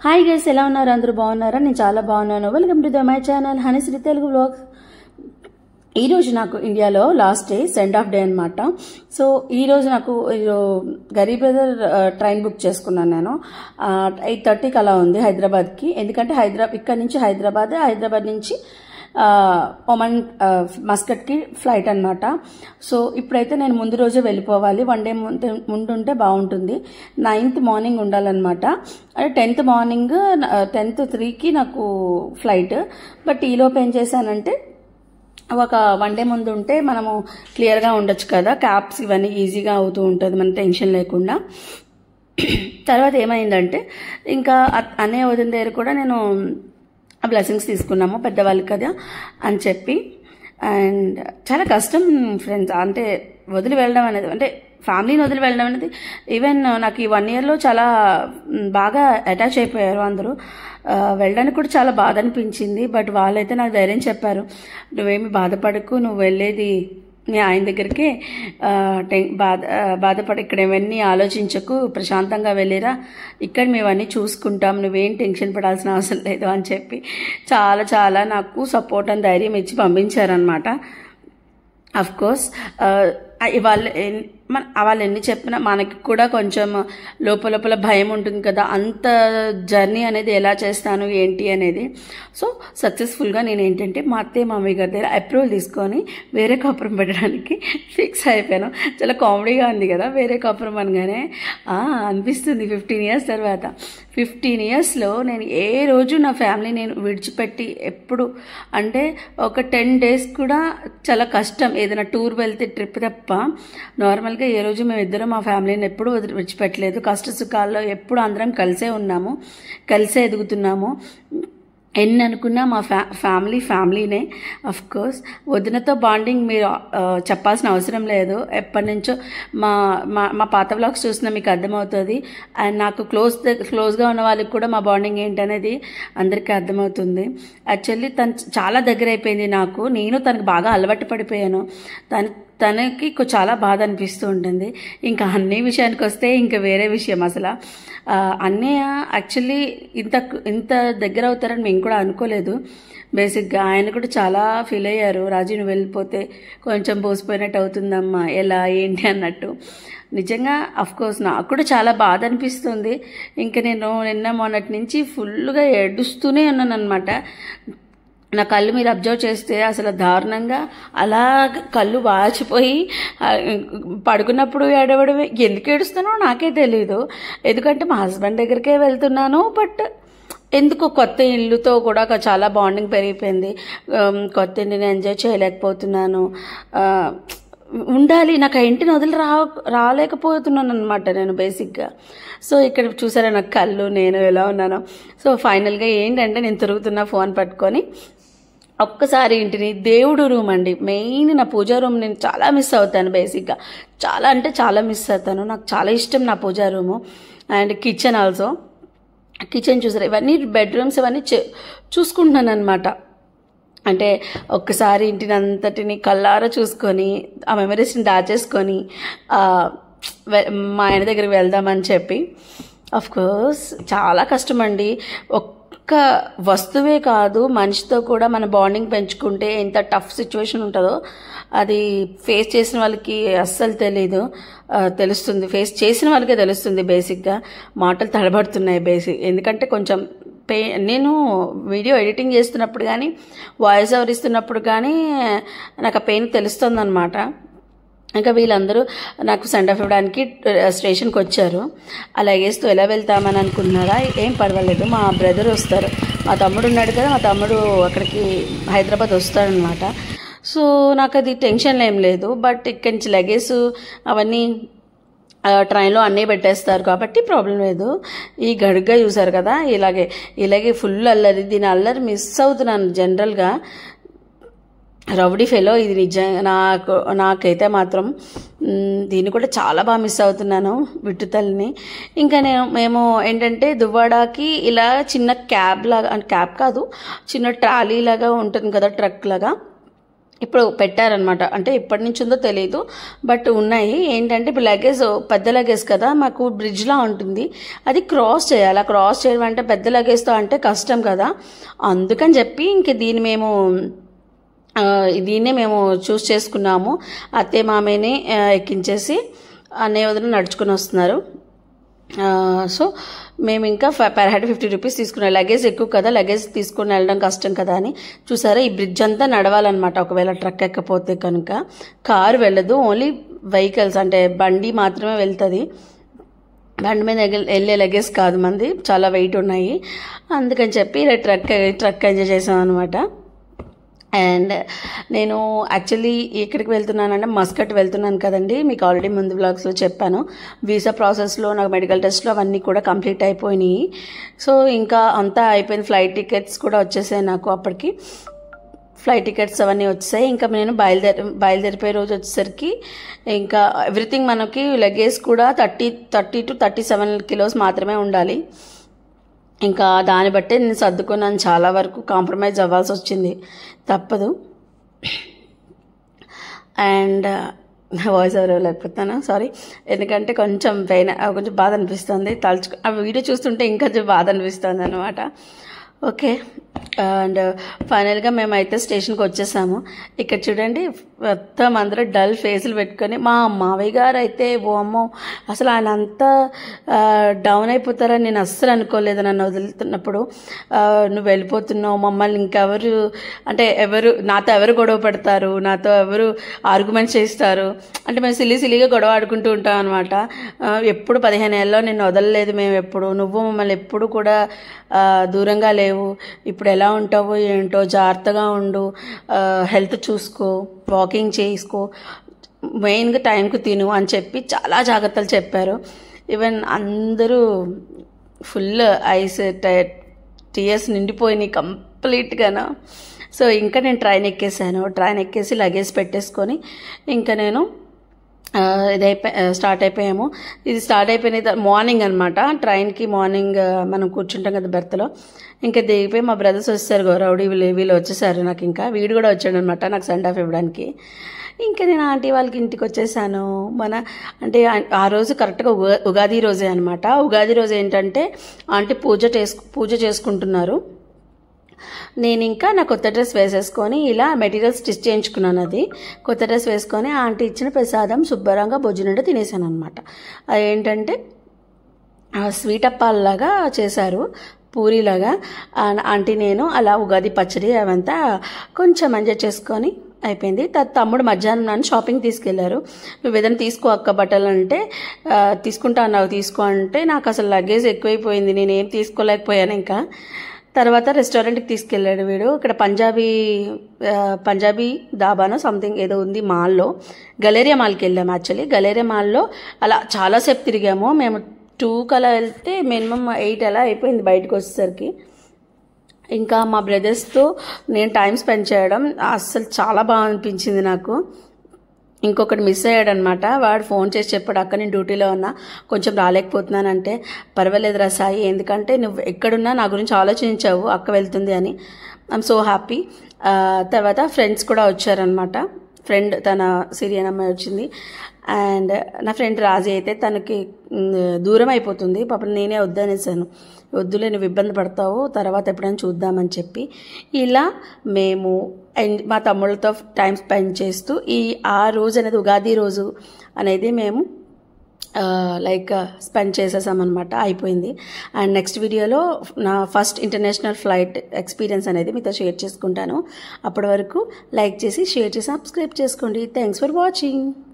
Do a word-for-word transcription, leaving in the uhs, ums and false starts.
Hi guys, ఎలా ఉన్నారు? అందరూ బాగున్నారా? నేను చాలా బాగున్నాను. Welcome to the my channel Haneesri Telugu vlogs. ఈ రోజు నాకు ఇండియాలో last day, send off day అనమాట. సో ఈ రోజు నాకు గరీబ్ బ్రదర్ ట్రైన్ బుక్ చేసుకున్నాను. నేను ఎయిట్ థర్టీకి అలా ఉంది హైదరాబాద్కి. ఎందుకంటే హైదరాబాద్ ఇక్కడ నుంచి హైదరాబాద్ హైదరాబాద్ నుంచి ఒమన్ మస్కట్కి ఫ్లైట్ అనమాట. సో ఇప్పుడైతే నేను ముందు రోజే వెళ్ళిపోవాలి. వన్ డే ముందు ముందుంటే బాగుంటుంది. నైన్త్ మార్నింగ్ ఉండాలన్నమాట. అంటే టెన్త్ మార్నింగ్ టెన్త్ త్రీకి నాకు ఫ్లైట్. బట్ ఈలోపు ఏం చేశానంటే, ఒక వన్ డే ముందు ఉంటే మనము క్లియర్గా ఉండొచ్చు కదా, క్యాబ్స్ ఇవన్నీ ఈజీగా అవుతూ ఉంటుంది, మన టెన్షన్ లేకుండా. తర్వాత ఏమైందంటే, ఇంకా అనే వదిన దగ్గర కూడా నేను బ్లెస్సింగ్స్ తీసుకున్నాము, పెద్దవాళ్ళకి కదా అని చెప్పి. అండ్ చాలా కష్టం ఫ్రెండ్స్, అంటే వదిలి వెళ్ళడం అనేది, అంటే ఫ్యామిలీని వదిలి వెళ్ళడం అనేది. ఈవెన్ నాకు ఈ వన్ ఇయర్లో చాలా బాగా అటాచ్ అయిపోయారు అందరూ. వెళ్ళడానికి కూడా చాలా బాధ అనిపించింది. బట్ వాళ్ళైతే నాకు ధైర్యం చెప్పారు, నువ్వేమి బాధపడకు, నువ్వు వెళ్ళేది నీ ఆయన దగ్గరికి, బాధ బాధపడి ఇక్కడ ఇవన్నీ ఆలోచించకు, ప్రశాంతంగా వెళ్ళిరా, ఇక్కడ మేము అన్నీ చూసుకుంటాం, నువ్వేం టెన్షన్ పడాల్సిన అవసరం లేదు అని చెప్పి చాలా చాలా నాకు సపోర్ట్ అని ధైర్యం ఇచ్చి పంపించారనమాట. అఫ్ కోర్స్ వాళ్ళు మన వాళ్ళు ఎన్ని చెప్పినా మనకి కూడా కొంచెం లోపల లోపల భయం ఉంటుంది కదా, అంత జర్నీ అనేది ఎలా చేస్తాను ఏంటి అనేది. సో సక్సెస్ఫుల్గా నేను ఏంటంటే మా అత్తయ్య మామయ్య గారి దగ్గర అప్రూవల్ తీసుకొని వేరే కాపురం పెట్టడానికి ఫిక్స్ అయిపోయాను. చాలా కామెడీగా ఉంది కదా, వేరే కాపురం అనగానే అనిపిస్తుంది. ఫిఫ్టీన్ ఇయర్స్ తర్వాత ఫిఫ్టీన్ ఇయర్స్లో నేను ఏ రోజు నా ఫ్యామిలీ నేను విడిచిపెట్టి ఎప్పుడు, అంటే ఒక టెన్ డేస్ కూడా చాలా కష్టం, ఏదైనా టూర్ వెళ్తే ట్రిప్ తప్ప నార్మల్గా ఏ రోజు మేము ఇద్దరం మా ఫ్యామిలీని ఎప్పుడు విడిచిపెట్టలేదు. కష్ట సుఖాల్లో ఎప్పుడు అందరం కలిసే ఉన్నాము, కలిసే ఎదుగుతున్నాము. ఎన్ని అనుకున్నా మా ఫ్యా ఫ్యామిలీ ఫ్యామిలీనే. అఫ్ కోర్స్ వదినతో బాండింగ్ మీరు చెప్పాల్సిన అవసరం లేదు. ఎప్పటి నుంచో మా మా మా పాత వ్లాగ్స్ చూసినా మీకు అర్థమవుతుంది. అండ్ నాకు క్లోజ్ క్లోజ్గా ఉన్న వాళ్ళకి కూడా మా బాండింగ్ ఏంటనేది అందరికీ అర్థమవుతుంది. యాక్చువల్లీ తను చాలా దగ్గర అయిపోయింది నాకు, నేను తనకు బాగా అలవాటు పడిపోయాను. తను తనకి చాలా బాధ అనిపిస్తూ ఉంటుంది. ఇంకా అన్నీ విషయానికి వస్తే ఇంకా వేరే విషయం అసలు. అన్నయ్య యాక్చువల్లీ ఇంత ఇంత దగ్గర అవుతారని మేము కూడా అనుకోలేదు. బేసిక్గా ఆయన కూడా చాలా ఫీల్ అయ్యారు, రాజు నువ్వు వెళ్ళిపోతే కొంచెం పోసిపోయినట్టు అవుతుందమ్మా, ఎలా ఏంటి అన్నట్టు. నిజంగా అఫ్కోర్స్ నాకు కూడా చాలా బాధ అనిపిస్తుంది. ఇంకా నేను నిన్న మొన్నటి నుంచి ఫుల్గా ఏడుస్తూనే ఉన్నాను అనమాట. నా కళ్ళు మీరు అబ్జర్వ్ చేస్తే అసలు దారుణంగా అలా కళ్ళు వాచిపోయి పడుకున్నప్పుడు ఏడవడమే. ఎందుకు ఏడుస్తానో నాకే తెలీదు. ఎందుకంటే మా హస్బెండ్ దగ్గరికే వెళ్తున్నాను. బట్ ఎందుకో కొత్త ఇల్లుతో కూడా చాలా బాండింగ్ పెరిగిపోయింది. కొత్త ఇంటిని ఎంజాయ్ చేయలేకపోతున్నాను. ఉండాలి, నాకు ఆ ఇంటిని వదిలి రా రాలేకపోతున్నాను అనమాట నేను బేసిక్గా. సో ఇక్కడ చూసారా నాకు కళ్ళు, నేను ఎలా ఉన్నాను. సో ఫైనల్గా ఏంటంటే నేను తిరుగుతున్న ఫోన్ పట్టుకొని ఒక్కసారి ఇంటిని, దేవుడు రూమ్ అండి మెయిన్, నా పూజా రూమ్ నేను చాలా మిస్ అవుతాను బేసిక్గా. చాలా అంటే చాలా మిస్ అవుతాను, నాకు చాలా ఇష్టం నా puja room. And kitchen also, kitchen చూసారు, ఇవన్నీ బెడ్రూమ్స్ ఇవన్నీ చూసుకుంటున్నాను అనమాట. అంటే ఒక్కసారి ఇంటిని అంతటిని కళ్ళారా చూసుకొని ఆ మెమరీస్ని దాచేసుకొని మా ఆయన దగ్గరికి వెళ్దామని చెప్పి. అఫ్కోర్స్ చాలా కష్టం అండి. ఒక్క వస్తువే కాదు, మనిషితో కూడా మన బాండింగ్ పెంచుకుంటే ఎంత టఫ్ సిచ్యువేషన్ ఉంటుందో అది ఫేస్ చేసిన వాళ్ళకి అస్సలు తెలీదు, తెలుస్తుంది. ఫేస్ చేసిన వాళ్ళకే తెలుస్తుంది. బేసిక్గా మాటలు తడబడుతున్నాయి బేసిక్, ఎందుకంటే కొంచెం పే నేను వీడియో ఎడిటింగ్ చేస్తున్నప్పుడు కానీ వాయిస్ ఓవర్ ఇస్తున్నప్పుడు కానీ నాకు ఆ పెయిన్ తెలుస్తుంది అనమాట. ఇంకా వీళ్ళందరూ నాకు సెండ్ ఆఫ్ ఇవ్వడానికి స్టేషన్కి వచ్చారు. అలా వేస్తూ ఎలా వెళ్తామని అనుకున్నారా? ఏం పర్వాలేదు, మా బ్రదర్ వస్తారు, మా తమ్ముడు ఉన్నాడు కదా, మా తమ్ముడు అక్కడికి హైదరాబాద్ వస్తాడనమాట. సో నాకు అది టెన్షన్ ఏం లేదు. బట్ ఇక్కడి నుంచి లగేజ్ అవన్నీ ట్రైన్లో అన్నీ పెట్టేస్తారు కాబట్టి ప్రాబ్లం లేదు. ఈ గడుగ్గా చూసారు కదా, ఇలాగే ఇలాగే ఫుల్ అల్లరి. దీని అల్లరి మిస్ అవుతున్నాను జనరల్గా. రౌడీ ఫెలో ఇది నిజంగా. నాకు నాకైతే మాత్రం దీన్ని కూడా చాలా బాగా మిస్ అవుతున్నాను, విట్టుతల్ని. ఇంకా నేను మేము ఏంటంటే దువ్వాడకి ఇలా చిన్న క్యాబ్ లాగా, అంటే క్యాబ్ కాదు, చిన్న ట్రాలీ లాగా ఉంటుంది కదా, ట్రక్ లాగా, ఇప్పుడు పెట్టారనమాట. అంటే ఎప్పటి నుంచి ఉందో తెలియదు, బట్ ఉన్నాయి. ఏంటంటే ఇప్పుడు లగేజ్ పెద్ద లగేజ్ కదా, మాకు బ్రిడ్జ్లా ఉంటుంది, అది క్రాస్ చేయాలి. ఆ క్రాస్ చేయడం అంటే పెద్ద లగేజ్తో అంటే కష్టం కదా, అందుకని చెప్పి ఇంక దీన్ని మేము దీన్నే మేము చూస్ చేసుకున్నాము. అత్తే మామయ్యని ఎక్కించేసి అన్నయ్య వదిన నడుచుకుని వస్తున్నారు. సో మేము ఇంకా పర్ హెడ్ ఫిఫ్టీ రూపీస్ తీసుకున్నాం. లగేజ్ ఎక్కువ కదా, లగేజ్ తీసుకుని వెళ్ళడం కష్టం కదా అని. చూసారా, ఈ బ్రిడ్జ్ అంతా నడవాలన్నమాట. ఒకవేళ ట్రక్ ఎక్కపోతే కనుక కారు వెళ్ళదు, ఓన్లీ వెహికల్స్ అంటే బండి మాత్రమే వెళ్తుంది. బండి మీద వెళ్ళే లగేజ్ కాదు, మంది చాలా వెయిట్ ఉన్నాయి. అందుకని చెప్పి ట్రక్ ట్రక్ ఎంజాయ్ చేసాం అనమాట. అండ్ నేను యాక్చువల్లీ ఎక్కడికి వెళ్తున్నానంటే మస్కట్ వెళ్తున్నాను కదండి, మీకు ఆల్రెడీ ముందు వ్లాగ్స్లో చెప్పాను. వీసా ప్రాసెస్లో నాకు మెడికల్ టెస్ట్లో అవన్నీ కూడా కంప్లీట్ అయిపోయినాయి. సో ఇంకా అంతా అయిపోయింది. ఫ్లైట్ టికెట్స్ కూడా వచ్చేసాయి నాకు. అప్పటికి ఫ్లైట్ టికెట్స్ అవన్నీ వచ్చాయి. ఇంకా నేను బయలుదేరి బయలుదేరిపోయే రోజు వచ్చేసరికి ఇంకా ఎవ్రీథింగ్ మనకి లగేజ్ కూడా thirty thirty to thirty seven kilos మాత్రమే ఉండాలి. ఇంకా దాన్ని బట్టే నేను సర్దుకున్నాను. చాలా వరకు కాంప్రమైజ్ అవ్వాల్సి వచ్చింది, తప్పదు. అండ్ వాయిస్ ఎవరు లేకపోతాను, సారీ. ఎందుకంటే కొంచెం పెయిన్, కొంచెం బాధ అనిపిస్తుంది. తలుచు ఆ వీడియో చూస్తుంటే ఇంకా బాధ అనిపిస్తుంది అనమాట. ఓకే, అండ్ ఫైనల్గా మేమైతే స్టేషన్కి వచ్చేసాము. ఇక్కడ చూడండి, మొత్తం అందరూ డల్ ఫేసులు పెట్టుకొని, మా మావయ్య గారు అయితే ఓ అమ్మో అసలు ఆయన అంతా డౌన్ అయిపోతారని నేను అస్సలు అనుకోలేదు. నన్ను వదులుతున్నప్పుడు నువ్వు వెళ్ళిపోతున్నావు, మమ్మల్ని ఇంకెవరు అంటే ఎవరు నాతో ఎవరు గొడవ పడతారు, నాతో ఎవరు ఆర్గ్యుమెంట్ చేస్తారు అంటే మేము సిల్లి సిల్లిగా గొడవ ఆడుకుంటూ ఉంటాం అనమాట. ఎప్పుడు పదిహేను ఏళ్ళలో నిన్ను వదలలేదు మేము ఎప్పుడు, నువ్వు మమ్మల్ని ఎప్పుడు కూడా దూరంగా లేవు, ఇప్పుడు ఎలా ఉంటావో ఏంటో, జాగ్రత్తగా ఉండు, హెల్త్ చూసుకో, వాకింగ్ చేసుకో, మెయిన్గా టైంకి తిను అని చెప్పి చాలా జాగ్రత్తలు చెప్పారు. ఈవెన్ అందరూ ఫుల్ ఐస్ టీయర్స్ నిండిపోయినాయి కంప్లీట్గాను. సో ఇంకా నేను ట్రైన్ ఎక్కేసాను. ట్రైన్ ఎక్కేసి లగేజ్ పెట్టేసుకొని ఇంకా నేను ఇది అయిపోయి స్టార్ట్ అయిపోయాము. ఇది స్టార్ట్ అయిపోయిన మార్నింగ్ అనమాట. ట్రైన్కి మార్నింగ్ మనం కూర్చుంటాం కదా బెర్త్లో. ఇంకా దిగిపోయి మా బ్రదర్స్ వచ్చేసారు, గౌరవుడి వీళ్ళు వీళ్ళు వచ్చేసారు. నాకు ఇంకా వీడు కూడా వచ్చాడు అనమాట నాకు సెండ్ ఆఫ్ ఇవ్వడానికి. ఇంకా నేను ఆంటీ వాళ్ళకి ఇంటికి వచ్చేసాను. మన అంటే ఆ రోజు కరెక్ట్గా ఉగా ఉగాది రోజే అనమాట. ఉగాది రోజు ఏంటంటే ఆంటీ పూజ చేసుకు పూజ చేసుకుంటున్నారు. నేను ఇంకా నా కొత్త డ్రెస్ వేసేసుకొని ఇలా మెటీరియల్ స్టిచ్ చేయించుకున్నాను. అది కొత్త డ్రెస్ వేసుకొని ఆంటీ ఇచ్చిన ప్రసాదం శుభ్రంగా భోజనంలో తినేసాను అనమాట. అది ఏంటంటే స్వీట్ అప్పాలలాగా చేశారు, పూరీలాగా. ఆంటీ నేను అలా ఉగాది పచ్చడి అవంతా కొంచెం ఎంజాయ్ చేసుకొని అయిపోయింది. తమ్ముడు మధ్యాహ్నం నన్ను షాపింగ్ తీసుకెళ్లారు. నువ్వు ఏదైనా తీసుకో అక్క బట్టలు అంటే, తీసుకుంటా అన్నావు తీసుకో అంటే, నాకు అసలు లగేజ్ ఎక్కువైపోయింది, నేనేం తీసుకోలేకపోయాను. ఇంకా తర్వాత రెస్టారెంట్కి తీసుకెళ్ళాడు వీడు. ఇక్కడ పంజాబీ పంజాబీ దాబానో సంథింగ్ ఏదో ఉంది మాల్లో, గలేరియా మాల్కి వెళ్ళాము. యాక్చువల్లీ గలేరియా మాల్లో అలా చాలాసేపు తిరిగాము. మేము టూకి అలా వెళ్తే మినిమం ఎయిట్ అలా అయిపోయింది బయటకు వచ్చేసరికి. ఇంకా మా బ్రదర్స్తో నేను టైం స్పెండ్ చేయడం అస్సలు చాలా బాగా అనిపించింది నాకు. ఇంకొకటి మిస్ అయ్యాడనమాట. వాడు ఫోన్ చేసి చెప్పాడు, అక్క నేను డ్యూటీలో ఉన్నా కొంచెం రాలేకపోతున్నానంటే, పర్వాలేదు రా సాయి, ఎందుకంటే నువ్వు ఎక్కడున్నా నా గురించి ఆలోచించావు అక్క వెళ్తుంది అని. I'm so happy. తర్వాత ఫ్రెండ్స్ కూడా వచ్చారనమాట. ఫ్రెండ్ తన సిరియన్ అమ్మాయి వచ్చింది. అండ్ నా ఫ్రెండ్ రాజీ అయితే తనకి దూరం అయిపోతుంది పాపం, నేనే వద్దనేసాను, వద్దులే నువ్వు ఇబ్బంది పడతావు, తర్వాత ఎప్పుడైనా చూద్దామని చెప్పి ఇలా మేము మా తమ్ముళ్ళతో టైం స్పెండ్ చేస్తూ ఈ ఆ రోజు అనేది ఉగాది రోజు అనేది మేము లైక్ స్పెండ్ చేసేసామన్నమాట. అయిపోయింది. అండ్ నెక్స్ట్ వీడియోలో నా ఫస్ట్ ఇంటర్నేషనల్ ఫ్లైట్ ఎక్స్పీరియన్స్ అనేది మీతో షేర్ చేసుకుంటాను. అప్పటి వరకు లైక్ చేసి షేర్ చేసి సబ్స్క్రైబ్ చేసుకోండి. Thanks for watching.